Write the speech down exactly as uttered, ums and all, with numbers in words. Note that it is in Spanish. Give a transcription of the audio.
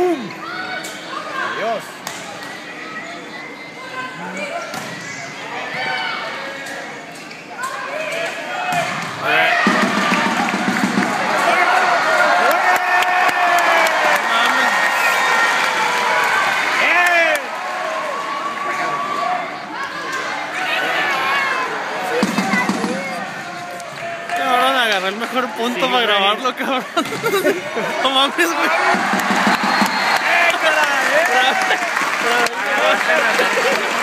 ¡Pum! Adiós. Agarré el mejor punto sí, para grabarlo, cabrón. No mames, güey. ¡Eh, cara! ¡Eh!